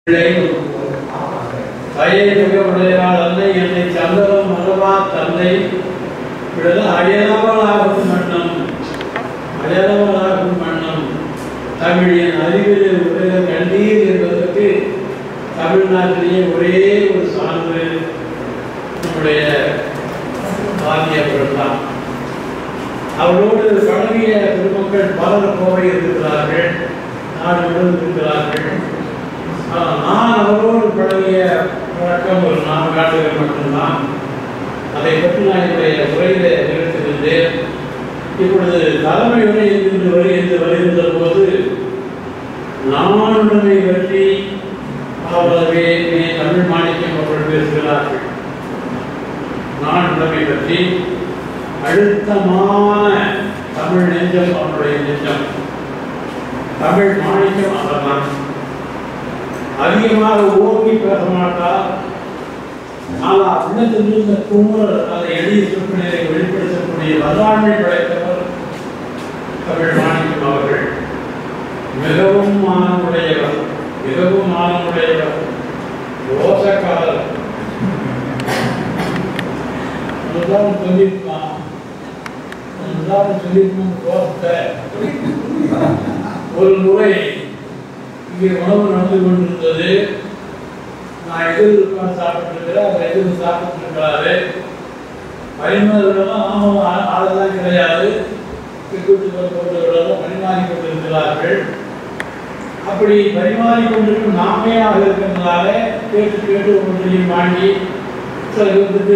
தாயை மிகவுடையாள் அன்னை என்னை சந்தனம் மகவா தந்தை அயலவளாகும் மன்னம் தமிழின் அறிவியல் உலக கண்டீர் என்பதற்கு தமிழ்நாட்டிலேயே ஒரே ஒரு சான்று நம்முடைய வாத்தியர்கள் தான். அவரோடு பழகிய பெருமக்கள் பலர் கோவை இருக்கிறார்கள், நாடு முழுவதும் இருக்கிறார்கள். நான் அவரோடு பழகிய வழக்கம் ஒரு 4 ஆண்டுகள் மட்டும்தான். அதை பற்றி நான் என்னுடைய உரையில நிறுத்திருந்தேன். இப்பொழுது தலைமை உரை என்று வருகின்ற போது நானுடமை பற்றி அவர்களே தமிழ் மாணிக்கம் அவர்கள் பேசுகிறார்கள். நானுடமை பற்றி அழுத்தமான தமிழ் நெஞ்சம் அவருடைய நெஞ்சம். தமிழ் மாணிக்கம் அவர்தான். அதிகமாக ஓங்கி பேச மாட்டார். ஆனால் உள்ளத்திலிருந்த குமுறல் அதை எளிய சொற்களை வெளிப்படுத்தக்கூடிய வல்லாண்மை படைத்தவர் தமிழ் மாணிக்கம் அவர்கள். மிகவும் மானமுடையவர், ரோசக்காரர். சொல்லியிருக்கான் ஒரு முறை இங்கே உணவு நடந்து கொண்டிருந்தது. நான் எதிர்பார்த்து சாப்பிட்டுருக்கிறேன், அவர் எதிர்த்து சாப்பிட்டுருக்கிறாரு. பரிமாறுகளும் ஆளுதான் கிடையாது, போட்டவர்களும் பரிமாறி கொண்டிருக்கிறார்கள். அப்படி பரிமாறி கொண்டிருக்கும் நாமையாக இருக்கிறதுனால கேட்டு ஒன்றையும் வாங்கி சில வந்துட்டு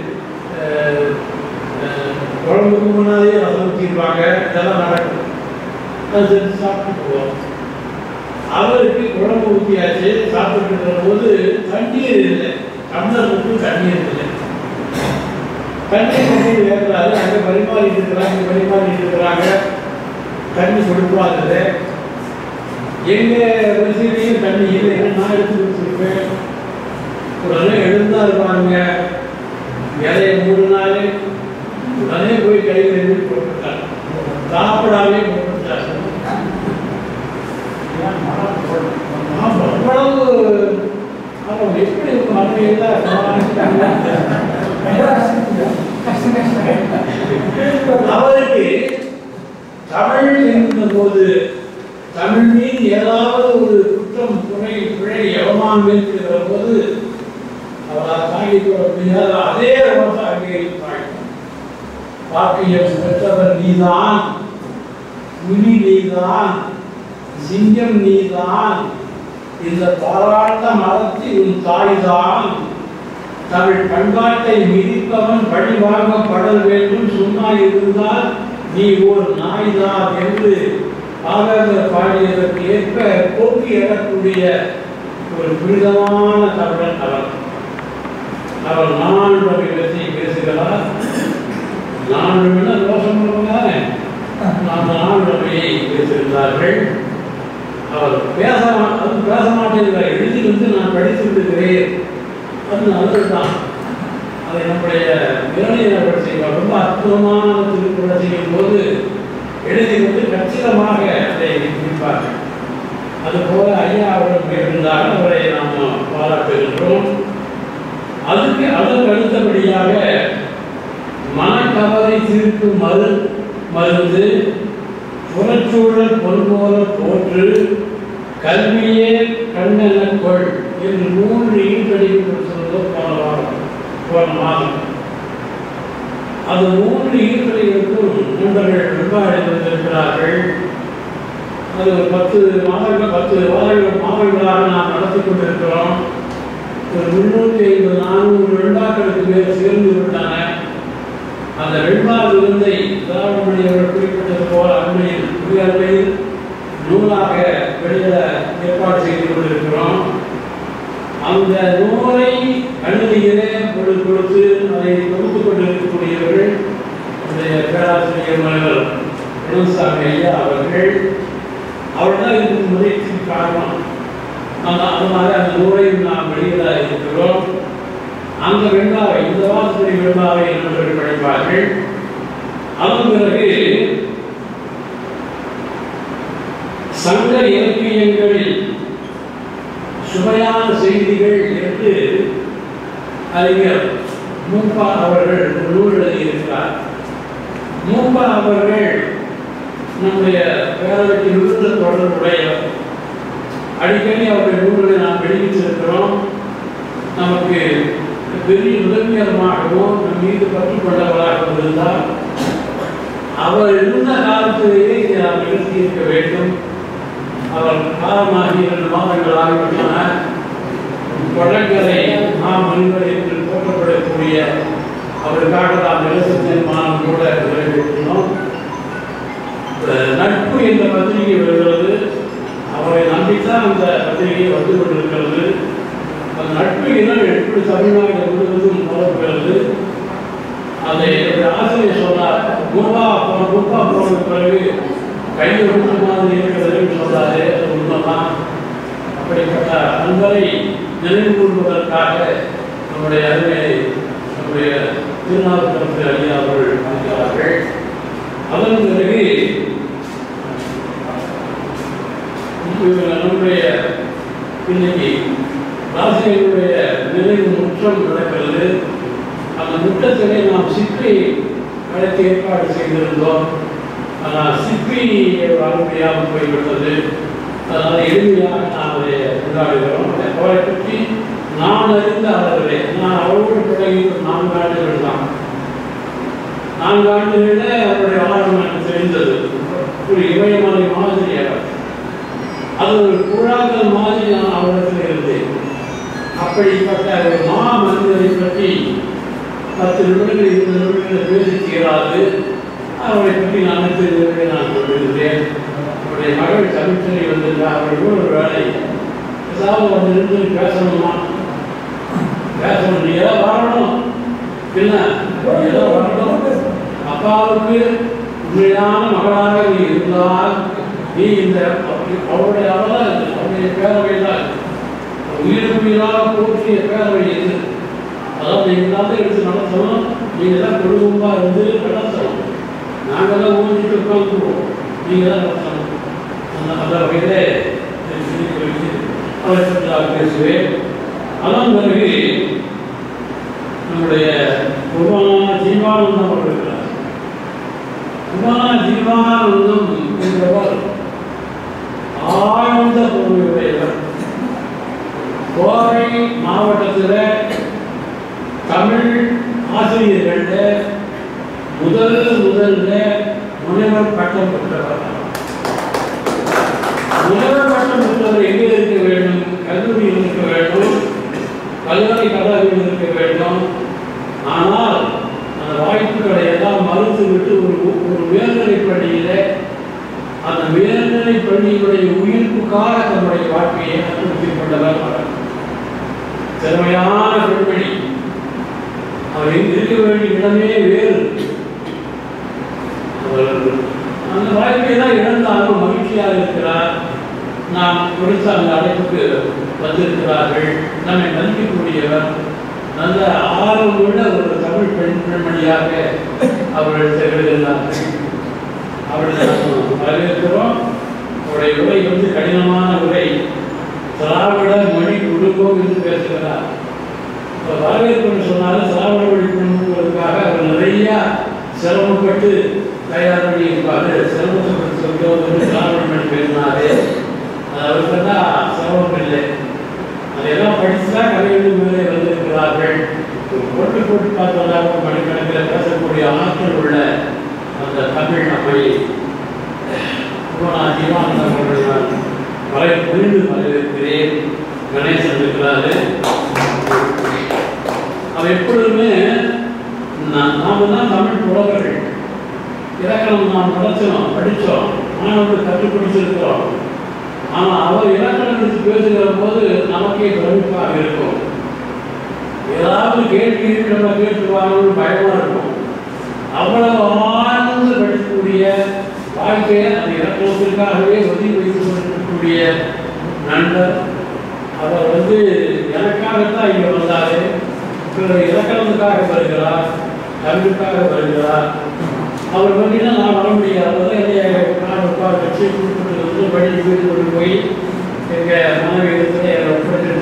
குழம்புக்கு முன்னாடியே ரசம் ஊற்றிடுவாங்க. இதெல்லாம் நடக்கும். அது செஞ்சு சாப்பிட்டு போவோம். அவருக்கு குழம்பு ஊற்றியாச்சு. சாப்பிட்டு இருக்கிற போது தண்ணீர் இல்லை, டம்ளர் மட்டும் தண்ணீர் இல்லை. தண்ணீர் வேறுறாரு. அங்கே பரிமாறிட்டு இருக்கிறாங்க. தண்ணி கொடுப்பாங்க. எங்க வரிசையிலையும் தண்ணி இல்லை. நான் எடுத்து கொடுத்துருப்பேன். உடனே எழுந்தா இருப்பாங்க. இலையை மூடினாலே உடனே போய் கையில் எழுதி போட்டுட்டாங்க. சாப்பிடாமே போட்டுட்டாங்க. எப்படி அவருக்கு தமிழ் என்கிற போது தமிழ் மீது ஏதாவது ஒரு குற்றம் பிழை எவமானம் இருக்கிற போது அவரால் தாங்கிக் கொள்ள முடியாத அதே வாக்கியம் பெற்றவர் நீதான், புலி நீதான், சிங்கம் நீதான், இந்த பாராட்ட மரத்தில் உன் தாய்தான், தமிழ் பண்பாட்டை மிதிப்பவன் பழி வாங்கப்படல் வேண்டும், சும்மா இருந்தால் நீ ஒரு நாய்தான் என்று பாகவதர் பாடியதற்கு ஏற்ப போக்கி எழக்கூடிய ஒரு புனிதமான தமிழன் அவர். அவர் நான்கு பற்றி பேசுகிறார். நான்கு தோஷம் தானே, நான்கையை பேசியிருந்தார்கள். அவர் பேச மாட்டேங்கிறார். எழுதி நான் படித்து விடுகிறேன். அது நல்லதுதான். அதை நம்முடைய இளைஞர்கள் செய்வார். ரொம்ப அற்புதமான திருக்குறளை செய்யும் போது எழுதி கச்சிதமாக அதை முடிப்பார்கள். அதுபோல ஐயா அவர்கள் இருந்தால் அவரை நாம் பாராட்டுகின்றோம். அதற்கு அடுத்தபடியாக மனக்கவலை தீர்க்கும் மருந்து, புறச்சூழல் பொன்போல போற்று, கல்வியே கண்ணெனக்கொள் என்று 3 ஈடுபடிப்பு போன மாதம். அது 3 ஈடுபடிகளுக்கும் நண்பர்கள் வெண்பாடுகிறார்கள். அது 10 மாதங்களாக நாம் நடத்தி கொண்டிருக்கிறோம். ஒரு 350-400 வெண்பாக்களுக்கு மேல் சேர்ந்து விட்டான. அந்த வெண்பா விருந்தை திராவிடமணி அவர்கள் குறிப்பிட்டது போல அண்மையில் நூலாக வெளியிட ஏற்பாடு செய்து கொண்டிருக்கிறோம். அந்த நூலை கல்வியிலே கொடுத்து அதை தொகுத்து கொண்டிருக்கக்கூடியவர்கள் பேராசிரியர் மனிதர் இளசாமி ஐயா அவர்கள். அவர்தான் இதுக்கு முறைக்கு காரணம். அதனால அந்த நூலையும் நாம் வெளியிட இருக்கிறோம். அந்த வெண்பாவை, இந்த வாசனை வெண்பாவை நண்பர்கள் படிப்பார்கள். அதன் பிறகு சங்க இலக்கியங்களில் சுவையான செய்திகள் என்று அறிஞர் மூப்பா அவர்கள் ஒரு நூல் எழுதியிருக்கிறார். மூப்பா அவர்கள் நம்முடைய பேரவைக்கு மிகுந்த தொடர்புடையவர். அடிக்கடி அவருடைய நூல்களை நாம் வெளியிட்டிருக்கிறோம். நமக்கு பெரிய உதவிகரமாகவும் நம் மீது பற்றுக்கொண்டவராகவும் இருந்தால் அவர் இருந்த காலத்திலேயே இதை நாம் நிறுத்தியிருக்க வேண்டும். அவர் காலமாகி 2 மாதங்கள் ஆகிவிட்டன. கொடங்கரை மனிதர் என்று போற்றப்படக்கூடிய அவருக்காக நாம் நிலவு தீர்மானம் கூட நிறைவேற்றினோம். நட்பு என்ற பத்திரிகை வருகிறது. அவரை நம்பித்தான் அந்த பத்திரிகை வந்து கொண்டிருக்கிறது. அந்த நட்பு இனம் எப்படி தமிழ்நாடு முழுவதும் பரவுகிறது. அதை ஆசிரியர் சொன்னார். மூப்பா போன பிறகு கையில் விட்ட மாதிரி இருக்கிறதுன்னு சொன்னாரு. அது உண்மைதான். அப்படிப்பட்ட நண்பரை நினைவு கூறுவதற்காக நம்முடைய அருமையை நம்முடைய திருநாவுக்கரசு ஐயா அவர்கள் இருக்கிறார்கள். அதன் பிறகு நம்முடைய இன்னைக்கு ராசியனுடைய நினைவு முற்றம் நடக்கிறது. அந்த முற்றத்திலே நாம் சிப்பி அழைத்து ஏற்பாடு செய்திருந்தோம். ஆனால் சிப்பி வர முடியாமல் போய்விட்டது. அதனால் எளிமையாக நாம் அதை கொண்டாடுகிறோம். அவரை பற்றி நான் அறிந்த அளவிலே நான் அவரோடு பிறகு 4 ஆண்டுகள் தான். 4 ஆண்டுகளில் அவருடைய ஆழம் எனக்கு தெரிந்தது. ஒரு இமயமலை மாதிரி அவர். அது ஒரு குழாக்கள் மாதிரி நான் அவரிடத்தில் இருந்தேன். அப்படிப்பட்ட ஒரு மனிதரை பற்றி 10 நிமிடங்கள் 20 நிமிடங்கள் பேசி தீராது. அவரை பற்றி நான் தெரிந்தவரை நான் கொண்டிருந்தேன். அவருடைய மகள் தமிழ்ச்செல்வி வந்திருந்தார். அவர்கள் ஒரு வேலை ஏதாவது வந்து இருந்து பேசணுமா, பேசணும், நீ ஏதாவது வரணும், இல்லை ஏதோ வரணும். அப்பாவுக்கு உண்மையான மகளாக நீ இருந்தால் நீ இந்த அவருடைய அவதான் அவருடைய பேரவை தான் உயிராக போற்றிய பேரவை இது. அதாவது நீங்கள் தான் எடுத்து நடத்தணும். நீங்கள் தான் குடும்பமாக இருந்து நடத்தணும். நாங்கள் தான் ஊழிட்டு உட்காந்துருவோம். நீங்கள் தான் நடத்தணும். அந்த வகையிலே அவரை பற்றி நான் பேசுவேன். அதன் பிறகு நம்முடைய குருவான ஜீவானந்தம் அவர்கள் இருக்கிறார். குருவான ஜீவானந்தம் என்றவர் ஆழ்ந்த பொறுமையுடையவர். கோவை மாவட்டத்தில் தமிழ் ஆசிரியர்கள் முதல்ல முனைவர் பட்டம் பெற்றவர். முனைவர் பட்டம் பெற்றவர் எங்கே இருக்க வேண்டும்? கல்லூரியில் இருக்க வேண்டும், பல்கலைக்கழகத்தில் இருக்க வேண்டும். ஆனால் அந்த வாய்ப்புகளை எல்லாம் மறுத்துவிட்டு ஒரு உயர்நிலை பள்ளியில் அந்த உயர்நிலை பள்ளியுடைய உயிர்ப்புக்காக தன்னுடைய வாழ்க்கையை அர்ப்பணித்துக் கொண்டவர். திறமையான பெண்மணி. அவர் இருக்க வேண்டிய இடமே வேறு. அந்த வாய்ப்பை தான் இழந்தாலும் மகிழ்ச்சியாக இருக்கிறார். நாம் கொடுத்த அந்த அழைப்புக்கு வந்திருக்கிறார்கள். நம்மை மதிக்கக்கூடியவர், நல்ல ஆர்வம் உள்ள ஒரு தமிழ் பெண்மணியாக அவர்கள் திகழ்கிறார்கள். அவர்கள் நாம் வரவேற்கிறோம். அவருடைய உரை வந்து கடினமான உரை. திராவிட மொழி குடும்பம் என்று பேசுகிறார். வரவேற்பு சொன்னாலும் திராவிட மொழி குடும்பங்களுக்காக அவர் நிறைய சிரமப்பட்டு தயார் பண்ணி இருப்பார். சிரமத்தை சொல்லுவது திராவிட மொழி பேசினாரு. அவருக்கெல்லாம் சிரமம் இல்லை. அதையெல்லாம் படித்துதான் கலைஞர்கள் மேலே வந்திருக்கிறார்கள். போட்டு பார்த்ததாக மணிக்கணக்கில் பேசக்கூடிய ஆற்றல் உள்ள அந்த தமிழ் நம்மை ஜீவானந்தம் அவர்கள் வரை புரிந்து வரவேற்கிறேன். கணேசன் இருக்கிறாரு. அவர் எப்பொழுதுமே நாம தான் தமிழ் புலவர்கள். இலக்கணம் நாம் நடத்தினோம், படித்தோம், மாணவர்கள் கற்றுக் கொடுத்திருக்கிறோம். ஆனால் அவர் இலக்கணம் எடுத்து பேசுகிற போது நமக்கே பிரமிப்பாக இருக்கும். ஏதாவது கேள்வி நம்ம கேட்டுருவாங்கன்னு பயமாக இருக்கும். அவ்வளவு ஆழ்ந்து படிக்கக்கூடிய வாழ்க்கையை அந்த இலக்கணத்திற்காகவே ஒதுக்கி வைத்துக் கொண்டிருக்கக்கூடிய நண்பர். அவர் வந்து எனக்காகத்தான் இங்கே வந்தார். இலக்கணத்துக்காக வருகிறார், தமிழுக்காக வருகிறார். அவர் பார்த்தீங்கன்னா நான் வர முடியாது. என்னைய நான் கட்சி கொடுத்துட்டு வந்து படித்து வீடு கொண்டு போய் எங்கள் மனைவி இடத்துல ஒப்படைத்து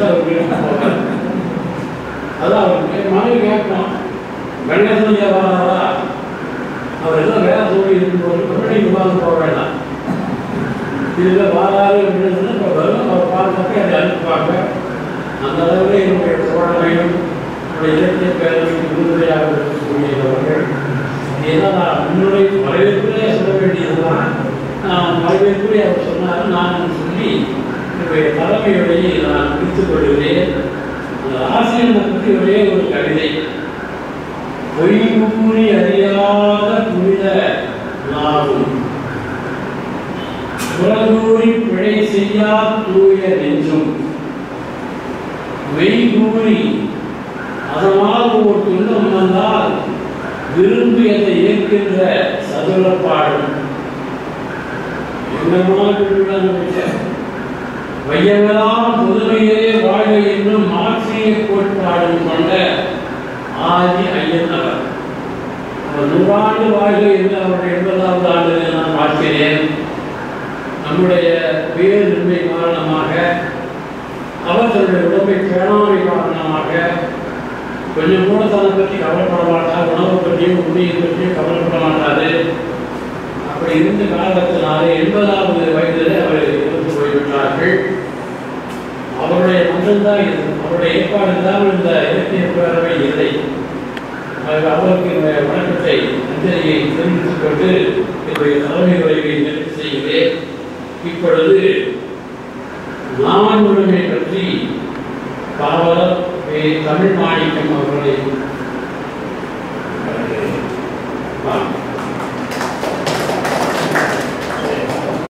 கணேசன் வாராரா, அவர் ஏதோ வேலை சொல்லி இருக்கும்போது கம்பெனி விவாதம் போக வேண்டாம். இதில் வாராரு அப்படின்னு சொன்னால் இப்போ வரும், அவர் பார்த்தாக்க அதை அனுப்புவாங்க. அந்த அளவில் என்னுடைய சோழனையும் என்னுடைய இலக்கிய பேரவைக்கு விருதுரையாக இருக்கக்கூடியவர்கள். இதெல்லாம் நான் முன்னுரை வரவேற்புலே சொல்ல வேண்டியதுதான். நான் வரவேற்புரை அவர் சொன்னார், நான் சொல்லி என்னுடைய தலைமையுடைய நான் பிடித்துக் கொள்கிறேன். அந்த ஆசிரியனை பற்றி ஒரே ஒரு கவிதை. பொய்கூறி அறியாத புனித நாவும் புறகூறி பிழை செய்யா தூய நெஞ்சும் மெய்கூறி அதனால் ஒரு துன்பம் வந்தால் விரும்பியதை ஏற்கின்ற சதுரப்பாடும் வையமெல்லாம் புதுமையே வாழ்க என்னும் மார்க்சிய கோட்பாடும் கொண்ட ஆதி ஐயன் அவர். அவர் 100 ஆண்டு வாழ்க என்று அவருடைய 80வது ஆண்டு நான் பார்க்கிறேன். நம்முடைய பேரின்மை காரணமாக, அவர் தன்னுடைய உடம்பை பேணாமை காரணமாக கொஞ்சம் கூட தன்னை பற்றி கவலைப்பட மாட்டார், உணவை பற்றியும் உண்மையை பற்றியும் கவலைப்பட மாட்டாரு. அப்படி இருந்த காலத்தினாலே 80வது வயதில் அவர் இறந்து போய்விட்டார்கள். அவருடைய மன்றம்தான் இது, அவருடைய ஏற்பாடு இல்லாமல் இந்த இலக்கிய பேரவை இல்லை. அவருக்கு வணக்கத்தை அஞ்சலியை தெரிவித்துக் கொண்டு என்னுடைய தலைமை உரையை நிறைவு செய்கிறேன். இப்பொழுது நாவல் உரிமை பற்றி பாவலர் தமிழ் மாணிக்கம் அவர்களை